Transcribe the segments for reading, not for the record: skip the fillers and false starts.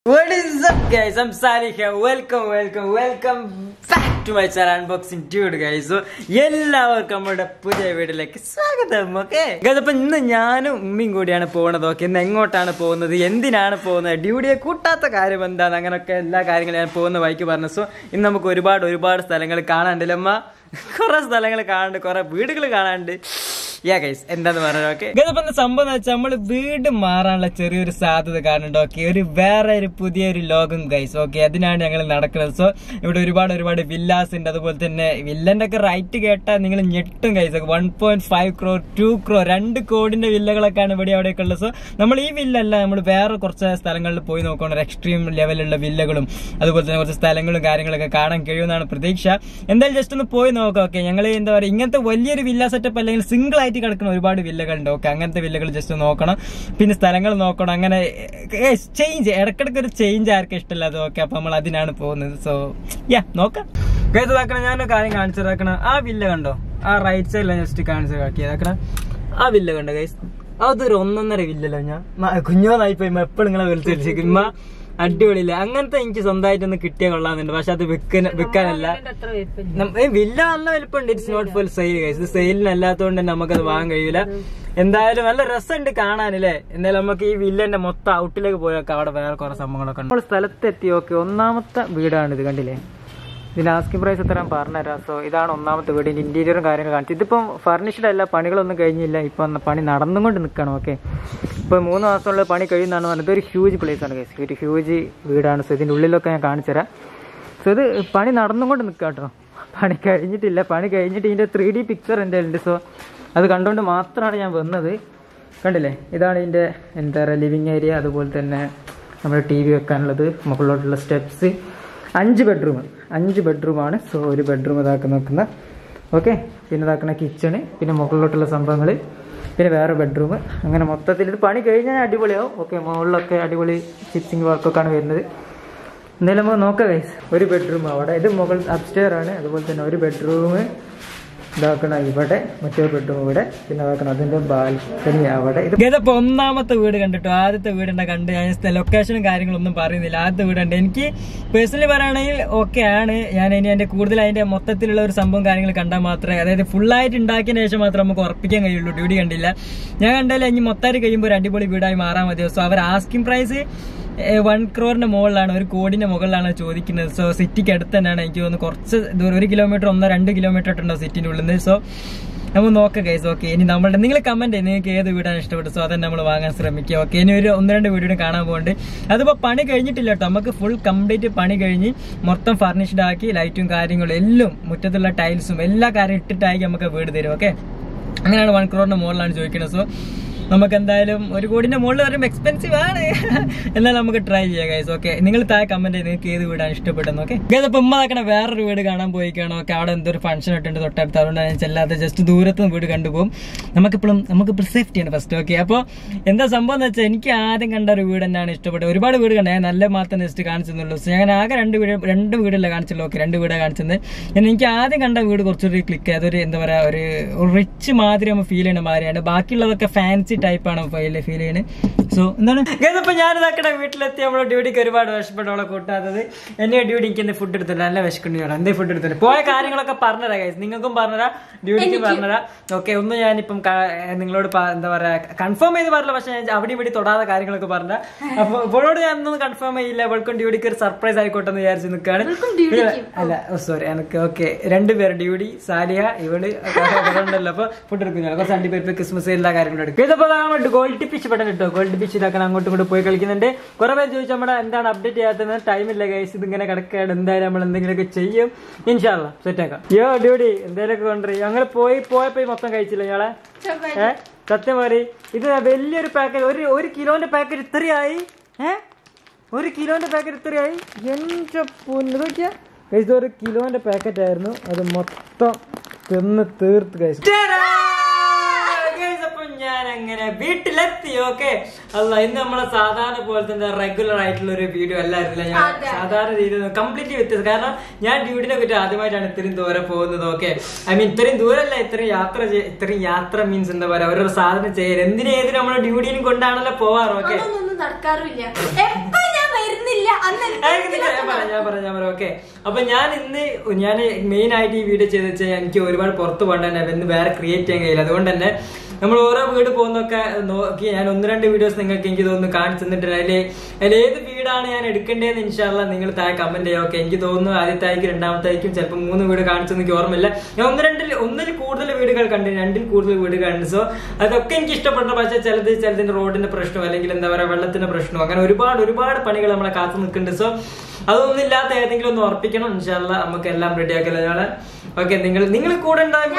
What is up guys, I'm Salih here. Welcome back to my channel Unboxingdude guys. So എല്ലാവർക്കും നമ്മുടെ പുതിയ വീഡിയോയിലേക്ക് സ്വാഗതം. ഓക്കേ ഗൈസ്, അപ്പോൾ ഇന്ന് ഞാനും ഉമ്മയും കൂടിയാണ് പോകുന്നത്. ഓക്കേ, ഇന്ന് എങ്ങോട്ടാണ് പോകുന്നത്, എന്തിനാണ് പോകുന്നത്, ഡ്യൂട്ടിയെ കൂട്ടാത്ത കാര്യം എന്താണ്, അങ്ങനെയൊക്കെ എല്ലാ കാര്യങ്ങളും ഞാൻ പോകുന്ന വഴിക്ക് പറഞ്ഞു. സോ ഇന്ന് നമുക്ക് ഒരുപാട് സ്ഥലങ്ങൾ കാണാനുണ്ടല്ലോ അമ്മ, കുറെ സ്ഥലങ്ങൾ കാണാനുണ്ട്, കുറെ വീടുകൾ കാണാനുണ്ട്. യാ ഗൈസ്, എന്താന്ന് പറഞ്ഞത്. ഓക്കെ ഗൈസ്, അപ്പം സംഭവം എന്ന് വെച്ചാൽ നമ്മൾ വീട് മാറാനുള്ള ചെറിയൊരു സാധ്യത കാണുന്നുണ്ട്. ഓക്കെ, വേറെ ഒരു പുതിയൊരു ലോകം ഗൈസ്. ഓക്കെ, അതിനാണ് ഞങ്ങൾ നടക്കുന്നത്. സോ ഇവിടെ ഒരുപാട് വില്ലാസ് ഉണ്ട്. അതുപോലെ തന്നെ വില്ലന്റെ ഒക്കെ റൈറ്റ് കേട്ടാൽ നിങ്ങൾ ഞെട്ടും ഗൈസ്. 1.5 crore 2 crore 2 കോടിന്റെ വില്ലകളൊക്കെയാണ് ഇവിടെ അവിടെയൊക്കെ ഉള്ളത്. സോ നമ്മൾ ഈ വില്ലല്ല, നമ്മൾ വേറെ കുറച്ച് സ്ഥലങ്ങളിൽ പോയി നോക്കണം. എക്സ്ട്രീം ലെവലുള്ള വില്ലകളും അതുപോലെ തന്നെ കുറച്ച് സ്ഥലങ്ങളും കാര്യങ്ങളൊക്കെ കാണാൻ കഴിയുമെന്നാണ് പ്രതീക്ഷ. എന്തായാലും ജസ്റ്റ് ഒന്ന് പോയി നോക്കാം. ഓക്കെ, ഞങ്ങൾ എന്താ പറയുക, ഇങ്ങനത്തെ വലിയൊരു വില്ല സെറ്റപ്പ് അല്ലെങ്കിൽ സിംഗിൾ ആയിട്ട് കിടക്കുന്ന ഒരുപാട് വില്ലകളുണ്ട്. ഓക്കെ, അങ്ങനത്തെ വില്ലകൾ ജസ്റ്റ് നോക്കണം, പിന്നെ സ്ഥലങ്ങൾ നോക്കണം. അങ്ങനെ ചേഞ്ച്, ഇടക്കിടക്ക് ഒരു ചേഞ്ച് ആർക്കും ഇഷ്ടമല്ലാതെ. ഓക്കെ, അപ്പൊ നമ്മൾ അതിനാണ് പോകുന്നത്. സോ യാ നോക്കാം ഗൈസ്. ഇതാക്കണം, ഞാനൊരു കാര്യം കാണിച്ചതാക്കണം. ആ വില്ല കണ്ടോ, ആ റൈറ്റ് സൈഡിൽ ജസ്റ്റ് കാണിച്ചതാക്കിയതാക്കണം. ആ വില്ല കണ്ടോ ഗൈസ്, അതൊരു 1.5 വില്ലല്ലോ. ഞാൻ കുഞ്ഞോന്നായി പോയി എപ്പോഴും നിങ്ങളെ വിളിച്ചിരിക്കും. അടിപൊളിയില്ല, അങ്ങനത്തെ എനിക്ക് സ്വന്തമായിട്ടൊന്ന് കിട്ടിയ കൊള്ളാന്നുണ്ട്. പക്ഷെ അത് വിൽക്കാനല്ല, വില്ല നല്ല വലിപ്പമുണ്ട്. It's not for sale guys. ഇത് സെയിലിനല്ലാത്തതുകൊണ്ട് തന്നെ നമുക്കത് വാങ്ങാൻ കഴിയില്ല. എന്തായാലും നല്ല രസമുണ്ട് കാണാനല്ലേ. എന്തായാലും നമുക്ക് ഈ വില്ലന്റെ മൊത്തം ഔട്ടിലേക്ക് പോയൊക്കെ അവിടെ വേറെ കുറെ സംഭവങ്ങളൊക്കെ ഉണ്ട്. നമ്മൾ സ്ഥലത്തെത്തി. ഓക്കെ, ഒന്നാമത്തെ വീടാണ് ഇത്, കണ്ടില്ലേ. ഇതിന്റെ ആസ്കിംഗ് പ്രൈസ് എത്ര പറഞ്ഞുതരാം. സോ ഇതാണ് ഒന്നാമത്തെ വീട്. ഇതിന്റെ ഇന്റീരിയറും കാര്യങ്ങളും കാണിച്ചു. ഇതിപ്പം ഫർണിഷ്ഡ് അല്ല, പണികളൊന്നും കഴിഞ്ഞില്ല, ഇപ്പൊ പണി നടന്നുകൊണ്ട് നിൽക്കണം. ഓക്കെ, ഇപ്പൊ 3 മാസമുള്ള പണി കഴിയുന്നതാണ് പറഞ്ഞത്. ഇതൊരു ഹ്യൂജ് പ്ലേസ് ആണ് ഗൈസ്, ഒരു ഹ്യൂജ് വീടാണ്. സോ ഇതിന്റെ ഉള്ളിലൊക്കെ ഞാൻ കാണിച്ചു തരാം. സോ ഇത് പണി നടന്നുകൊണ്ട് നിൽക്കുക കേട്ടോ, പണി കഴിഞ്ഞിട്ടില്ല. പണി കഴിഞ്ഞിട്ട് ഇതിന്റെ 3D പിക്ചർ എൻ്റെ ഉണ്ട്. സോ അത് കണ്ടുകൊണ്ട് മാത്രമാണ് ഞാൻ വന്നത്. കണ്ടില്ലേ, ഇതാണ് ഇതിന്റെ എന്താ പറയുക ലിവിങ് ഏരിയ. അതുപോലെ തന്നെ നമ്മുടെ TV വെക്കാനുള്ളത്, മുകളിലോട്ടുള്ള സ്റ്റെപ്സ്. 5 ബെഡ്റൂമാണ്. സോ ഒരു ബെഡ്റൂം ഇതാക്കി നോക്കുന്ന. ഓക്കെ, പിന്നെ ഇതാക്കുന്ന കിച്ചണ്, പിന്നെ മുകളിലോട്ടുള്ള സംഭവങ്ങൾ, പിന്നെ വേറെ ബെഡ്റൂം. അങ്ങനെ മൊത്തത്തിൽ ഇത് പണി കഴിഞ്ഞാൽ അടിപൊളിയാവും. ഓക്കെ, മുകളിലൊക്കെ അടിപൊളി സ്റ്റിച്ചിങ് വർക്കൊക്കെയാണ് വരുന്നത്. എന്തായാലും നമുക്ക് നോക്കാം ഗൈസ്. ഒരു ബെഡ്റൂം അവിടെ, ഇത് മുകൾ അപ്സ്റ്റെയർ ആണ്. അതുപോലെ തന്നെ ഒരു ബെഡ്റൂം ഇതാക്കണം ഇവിടെ, മറ്റേ ബെഡ്റൂം ഇവിടെ, പിന്നെ ഇതാക്കണം അതിന്റെ ബാൽക്കണി അവിടെ. ഇതിപ്പോ ഒന്നാമത്തെ വീട് കണ്ടിട്ടോ. ആദ്യത്തെ വീടിന്റെ കണ്ട് ഞാൻ ലൊക്കേഷനും കാര്യങ്ങളൊന്നും പറയുന്നില്ല. ആദ്യത്തെ വീടുണ്ട്. എനിക്ക് പേഴ്സണലി പറയുകയാണെങ്കിൽ ഓക്കെ ആണ്. ഞാൻ ഇനി അതിന്റെ കൂടുതൽ അതിന്റെ മൊത്തത്തിലുള്ള ഒരു സംഭവം കാര്യങ്ങൾ കണ്ടാൽ മാത്രമേ, അതായത് ഫുള്ളായിട്ട് ഉണ്ടാക്കിയതിന് ശേഷം മാത്രമേ നമുക്ക് ഉറപ്പിക്കാൻ കഴിയുള്ളൂ. ഡ്യൂട്ടി കണ്ടില്ല, ഞാൻ കണ്ടാലും ഇനി മൊത്തമായിട്ട് കഴിയുമ്പോൾ ഒരു അടിപൊളി വീടായി മാറാൻ മതിയോ. സോ അവർ ആസ്കിംഗ് പ്രൈസ് 1 crore മുകളിലാണ്, 1 കോടിന്റെ മുകളിലാണ് ചോദിക്കുന്നത്. സോ സിറ്റിക്ക് അടുത്ത് തന്നെയാണ്. എനിക്ക് തോന്നുന്നു കുറച്ച് ദൂരം, 1 കിലോമീറ്റർ 1-2 കിലോമീറ്റർ ഉണ്ടോ സിറ്റിന്റെ ഉള്ളിൽ നിന്ന്. സോ നമ്മൾ നോക്കാം ഗൈസ്. ഓക്കെ, ഇനി നമ്മളുടെ നിങ്ങൾ കമന്റ് ചെയ്യും നിങ്ങൾക്ക് ഏത് വീടാണ് ഇഷ്ടപ്പെട്ടത്. സോ അതന്നെ നമ്മൾ വാങ്ങാൻ ശ്രമിക്കുക. ഓക്കെ, ഇനി ഒരു 1-2 വീഡിയോ കാണാൻ പോകുന്നുണ്ട്. അതിപ്പോ പണി കഴിഞ്ഞിട്ടില്ല കേട്ടോ, നമുക്ക് ഫുൾ കംപ്ലീറ്റ് പണി കഴിഞ്ഞ് മൊത്തം ഫർണിഷ്ഡ് ആക്കി, ലൈറ്റും കാര്യങ്ങളും എല്ലാം, മുറ്റത്തുള്ള ടൈൽസും എല്ലാ കാര്യം ഇട്ടിട്ടാക്കി നമുക്ക് വീട് തരും. ഓക്കെ, അങ്ങനെയാണ് 1 crore മുകളിലാണ് ചോദിക്കുന്നത്. സോ നമുക്ക് എന്തായാലും 1 കോടിന്റെ മുകളിൽ പറയുമ്പോൾ എക്സ്പെൻസീവ് ആണ്. എന്നാൽ നമുക്ക് ട്രൈ ചെയ്യാം ഗൈസ്. ഓക്കെ, നിങ്ങൾ താഴെ കമന്റ് ചെയ്ത് നിങ്ങൾക്ക് ഏത് വീടാണ് ഇഷ്ടപ്പെട്ടെന്ന്. ഓക്കെ ഗൈസ്, അപ്പൊ ഉമ്മ ആക്കണ വേറൊരു വീട് കാണാൻ പോയിക്കാണ്. ഓക്കെ, അവിടെ എന്തൊരു ഫംഗ്ഷൻ ഇട്ടുണ്ട് തൊട്ടടുത്ത്. അതുകൊണ്ട് ഞാൻ ചെല്ലാതെ ജസ്റ്റ് ദൂരത്ത് വീട് കണ്ടുപോകും. നമുക്കിപ്പോൾ സേഫ്റ്റിയാണ് ഫസ്റ്റ്. ഓക്കെ, അപ്പോൾ എന്താ സംഭവം എന്ന് വെച്ചാൽ എനിക്ക് ആദ്യം കണ്ട ഒരു വീട് തന്നെയാണ് ഇഷ്ടപ്പെട്ടത്. ഒരുപാട് വീട് കണ്ടേ, ഞാൻ നല്ല മാത്രം ജസ്റ്റ് കാണിച്ചെന്നുള്ളൂ. സോ ഞാൻ ആകെ 2 വീടല്ല കാണിച്ചുള്ളൂ. ഓക്കെ, 2 വീടാണ് കാണിച്ചത്. എനിക്ക് ആദ്യം കണ്ട വീട് കുറച്ചൊരു ക്ലിക്ക്, അതൊരു എന്താ പറയാ, ഒരു റിച്ച് മാതിരി നമ്മൾ ഫീൽ ചെയ്യുന്ന മാതിരിയാണ്. ബാക്കിയുള്ളതൊക്കെ ഫാൻസി ടൈപ്പാണ് ഫീൽ ചെയ്യുന്നത്. സോ എന്താണ് ഇപ്പൊ ഞാനിതാക്കട്ടെ വീട്ടിലെത്തി. നമ്മളെ ഡ്യൂട്ടിക്ക് ഒരുപാട് വിശപ്പെട്ടവളെ കൂട്ടാത്തത്. എന്നെ ഡ്യൂട്ടിക്ക് എന്ത് ഫുഡ് എടുത്തില്ല, നല്ല വിശക്കണ്ടി വരാം. എന്തേ ഫുഡ് എടുത്തില്ല, പോയ കാര്യങ്ങളൊക്കെ പറഞ്ഞുതരാം ഗൈസ്. നിങ്ങൾക്കും പറഞ്ഞുതരാം, ഡ്യൂട്ടിക്ക് പറഞ്ഞുതരാം. ഓക്കെ, ഒന്നും ഞാനിപ്പം നിങ്ങളോട് എന്താ പറയാ കൺഫേം ചെയ്ത് പറഞ്ഞില്ല, പക്ഷെ ഞാൻ അവിടെ ഇവിടെ തൊടാത്ത കാര്യങ്ങളൊക്കെ പറഞ്ഞ. അപ്പൊ ഇവളോട് ഞാനൊന്നും കൺഫേം ചെയ്യില്ല. ഇവൾക്കും ഡ്യൂട്ടിക്ക് ഒരു സർപ്രൈസ് ആയിക്കോട്ടെ എന്ന് വിചാരിച്ച് നിൽക്കുകയാണ്. അല്ല സോറി, എനിക്ക് ഓക്കെ 2 പേര്, ഡ്യൂട്ടി, സാലിയ, ഇവള് ഉണ്ടല്ലോ. അപ്പൊ ഫുഡ് എടുക്കുന്നില്ല, കുറച്ച് അണ്ടിപ്പരിപ്പ്, ക്രിസ്മസ് എല്ലാ കാര്യങ്ങളും എടുക്കും. ഇതപ്പോ ഗോൾഡ് ഫിഷ് പെട്ടെന്ന് കിട്ടോ. ഗോൾഡ് ഫിഷ് ഇതാക്കാൻ അങ്ങോട്ടും ഇങ്ങോട്ട് പോയി കളിക്കുന്നുണ്ട്. കുറെ പേര് ചോദിച്ചാൽ നമ്മുടെ എന്താണ് അപ്ഡേറ്റ് ചെയ്യാത്തത്, ടൈമില്ല ഗൈസ്, ഇതിങ്ങനെ കിടക്കുകയാണ്. എന്തായാലും നമ്മൾ എന്തെങ്കിലുമൊക്കെ ചെയ്യും, ഇൻഷാ അല്ലാഹ് സെറ്റ് ആക്കാം. യോ ഡ്യൂട്ടി എന്തെങ്കിലുമൊക്കെ കൊണ്ടുവരും. ഞങ്ങൾ പോയപ്പോ മൊത്തം കഴിച്ചില്ല ഞങ്ങളെ. സത്യം പറയും, ഇത് വലിയൊരു പാക്കറ്റ്, 1 കിലോന്റെ പാക്കറ്റ് ഇത്രയായി. 1 കിലോന്റെ പാക്കറ്റ് ഇത്രയായി. എന്റെ പൊന്നു നോക്കിയാ ഗൈസ്, 1 കിലോന്റെ പാക്കറ്റ് ആയിരുന്നു. അത് മൊത്തം തിന്ന് തീർത്ത് ഗൈസ്. ഞാൻ അങ്ങനെ വീട്ടിലെത്തി. ഓക്കെ, അല്ല ഇന്ന് നമ്മളെ സാധാരണ പോലെ തന്നെ റെഗുലർ ആയിട്ടുള്ള ഒരു വീഡിയോ അല്ലായിരുന്നില്ല. ഞാൻ സാധാരണ രീതിയിൽ കംപ്ലീറ്റ്ലി വ്യത്യസ്തം. കാരണം ഞാൻ ഡ്യൂട്ടിനെ പറ്റി ആദ്യമായിട്ടാണ് ഇത്രയും ദൂരം പോകുന്നത്. ഓക്കെ, ഐ മീൻ ഇത്രയും ദൂരമല്ല, ഇത്രയും യാത്ര മീൻസ് എന്താ പറയാ, ഓരോ സാധനം ചെയ്യൽ എന്തിനും നമ്മളെ ഡ്യൂട്ടിനും കൊണ്ടാണല്ലോ പോവാറ്. ഓക്കെ, നടക്കാറില്ല, എപ്പോ ഞാൻ വരുന്നില്ല ഞാൻ പറയാം ഓക്കെ. അപ്പൊ ഞാൻ മെയിൻ ആയിട്ട് ഈ വീഡിയോ ചെയ്ത് വെച്ചാൽ എനിക്ക് ഒരുപാട് പുറത്ത് പോകണ്ട തന്നെ വേറെ ക്രിയേറ്റ് ചെയ്യാൻ കഴിയില്ല. അതുകൊണ്ട് തന്നെ നമ്മൾ ഓരോ വീട് പോകുന്നൊക്കെ നോക്കി ഞാൻ 1-2 വീഡിയോസ് നിങ്ങൾക്ക് എനിക്ക് തോന്നുന്നു കാണിച്ചു തന്നിട്ടുണ്ട്. അതിൽ ഏത് വീടാണ് ഞാൻ എടുക്കേണ്ടതെന്ന് ഇൻഷാ അല്ലാഹ് നിങ്ങൾ താഴെ കമന്റ് ചെയ്യാം. ഓക്കെ, എനിക്ക് തോന്നുന്നു ആദ്യത്തായിരിക്കും രണ്ടാമത്തായിരിക്കും ചിലപ്പോൾ 3 വീട് കാണിച്ചെന്ന് എനിക്ക് ഓർമ്മയില്ല. ഞാൻ 1-2 കൂടുതൽ വീടുകൾ കണ്ടു, 2 കൂടുതൽ വീട് കണ്ടു. സോ അതൊക്കെ എനിക്ക് ഇഷ്ടപ്പെട്ടു. പക്ഷേ ചിലതിന്റെ റോഡിന്റെ പ്രശ്നം അല്ലെങ്കിൽ എന്താ പറയുക വെള്ളത്തിന്റെ പ്രശ്നം, അങ്ങനെ ഒരുപാട് പണികൾ നമ്മളെ കാത്തു നിൽക്കുന്നുണ്ട്. സോ അതൊന്നും ഇല്ലാത്ത ഏതെങ്കിലും ഒന്ന് ഉറപ്പിക്കണം. ഇൻഷാ അല്ലാഹ് നമുക്ക് എല്ലാം റെഡിയാക്കല്ലോ ഞങ്ങള്. ഓക്കെ, നിങ്ങൾ കൂടെ ഉണ്ടാകും.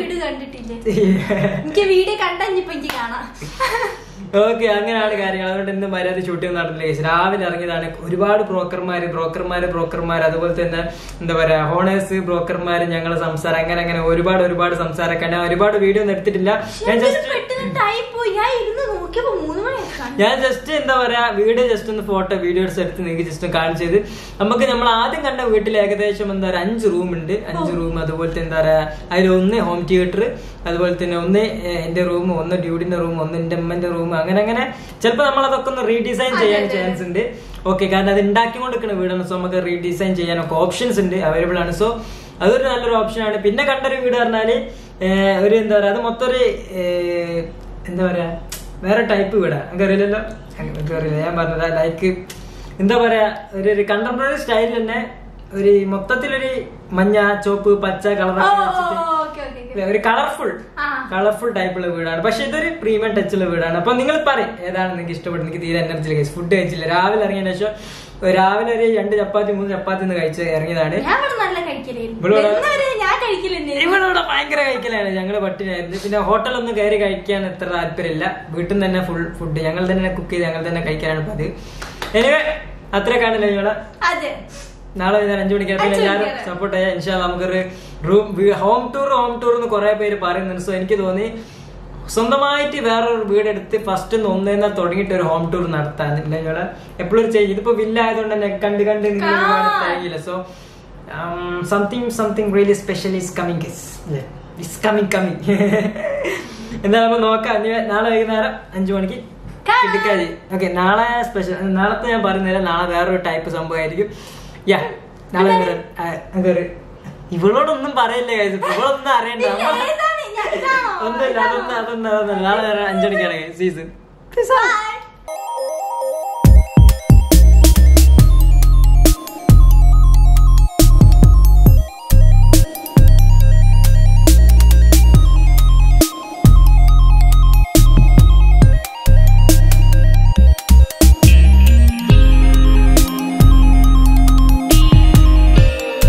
ഓക്കെ, അങ്ങനെയാണ് കാര്യങ്ങൾ. അതുകൊണ്ട് ഇന്ന് മര്യാദ ഷൂട്ടിംഗ് നടന്നില്ല. രാവിലെ ഇറങ്ങിയതാണ്. ഒരുപാട് ബ്രോക്കർമാര് അതുപോലെ തന്നെ എന്താ പറയാ ഹോണേഴ്സ് ബ്രോക്കർമാര് ഞങ്ങളെ സംസാരം അങ്ങനെ ഒരുപാട് സംസാരമൊക്കെ. ഞാൻ ഒരുപാട് വീഡിയോ ഒന്നും എടുത്തിട്ടില്ല. ഞാൻ ജസ്റ്റ് എന്താ പറയാ വീഡിയോ ജസ്റ്റ് ഒന്ന് ഫോട്ടോ വീഡിയോസ് എടുത്ത് നിങ്ങൾക്ക് ജസ്റ്റ് കാണിച്ചത്. നമുക്ക് നമ്മൾ ആദ്യം കണ്ട വീട്ടിൽ ഏകദേശം എന്താ പറയാ 5 റൂം ഉണ്ട്. 5 റൂം, അതുപോലെ തന്നെ എന്താ പറയാ അതിലൊന്ന് ഹോം തിയേറ്റർ, അതുപോലെ തന്നെ ഒന്ന് എന്റെ റൂം, ഒന്ന് ഡ്യൂഡിന്റെ റൂം, ഒന്ന് എന്റെ അമ്മന്റെ റൂം, അങ്ങനെ ചിലപ്പോൾ നമ്മൾ അതൊക്കെ ഒന്ന് റീഡിസൈൻ ചെയ്യാൻ ചാൻസ് ഉണ്ട്. ഓക്കെ, കാരണം അത് ഉണ്ടാക്കിക്കൊണ്ടിരിക്കുന്ന വീടാണ്. സോ നമുക്ക് റീഡിസൈൻ ചെയ്യാനൊക്കെ ഓപ്ഷൻസ് ഉണ്ട്, അവൈലബിൾ ആണ്. സോ അതൊരു നല്ലൊരു ഓപ്ഷനാണ്. പിന്നെ കണ്ടൊരു വീട് പറഞ്ഞാല് ഒരു എന്താ പറയാ അത് മൊത്തം ഒരു എന്താ പറയാ വേറെ ടൈപ്പ് വീടാ. എനിക്ക് അറിയില്ലല്ലോ, ഞാൻ പറഞ്ഞത് ലൈക്ക് എന്താ പറയാ ഒരു കണ്ടംപററി സ്റ്റൈൽ തന്നെ, ഒരു മൊത്തത്തിലൊരു മഞ്ഞ ചോപ്പ് പച്ച കളറൊക്കെ വെച്ചിട്ട് ഒരു കളർഫുൾ ടൈപ്പുള്ള വീടാണ്. പക്ഷെ ഇതൊരു പ്രീമിയം ടച്ചുള്ള വീടാണ്. അപ്പൊ നിങ്ങൾ പറയും ഏതാണ് നിങ്ങൾക്ക് ഇഷ്ടപ്പെട്ടത്. എനിക്ക് തീരെ എനർജി കഴിച്ചു, ഫുഡ് കഴിച്ചില്ല. രാവിലെ ഇറങ്ങിയതിനു ശേഷം രാവിലെ ഒരു 2 ചപ്പാത്തി 3 ചപ്പാത്തി ഒന്ന് കഴിച്ച് ഇറങ്ങിയതാണ്. ഇവിടെ ഭയങ്കര കഴിക്കലാണ്, ഞങ്ങള് പട്ടിനായിരുന്നു. പിന്നെ ഹോട്ടലൊന്നും കയറി കഴിക്കാൻ എത്ര താല്പര്യമില്ല. വീട്ടിൽ നിന്ന് തന്നെ ഫുൾ ഫുഡ് ഞങ്ങൾ തന്നെ കുക്ക് ചെയ്ത് ഞങ്ങൾ തന്നെ കഴിക്കാനാണ് പതിവ്. എനിവേ അത്ര കാണില്ല ഞങ്ങള് നാളെ 5 മണിക്ക് എല്ലാവരും സപ്പോർട്ട് ചെയ്യാം. ഇൻഷാ അല്ലാഹ് നമുക്കൊരു ഹോം ടൂർ എന്ന് കുറെ പേര് പറയുന്നുണ്ട്. സോ എനിക്ക് തോന്നി സ്വന്തമായിട്ട് വേറൊരു വീടെടുത്ത് ഫസ്റ്റ് ഒന്നേന്നാ തുടങ്ങിയിട്ട് ഒരു ഹോം ടൂർ നടത്താനില്ല. ഞങ്ങള് എപ്പോഴും ചെയ്യും. ഇതിപ്പോ വില്ല ആയതുകൊണ്ട് തന്നെ കണ്ട് നിങ്ങൾ ഒരുപാട് തരങ്ങില്ല. So something really special is coming. എന്താ നമുക്ക് നോക്കാം. നാളെ വൈകുന്നേരം 5 മണിക്ക് കിടക്കാതി. ഓക്കെ, നാളെ സ്പെഷ്യൽ. നാളത്തെ ഞാൻ പറയുന്നില്ല, നാളെ വേറൊരു ടൈപ്പ് സംഭവമായിരിക്കും. നാളെ ഇവളോടൊന്നും പറയില്ലേ, ഇവളൊന്നും അറിയണ്ട. ഒന്നുമില്ല, അതൊന്നും നാളെ 5 മണിക്കാണ് സീസൺ.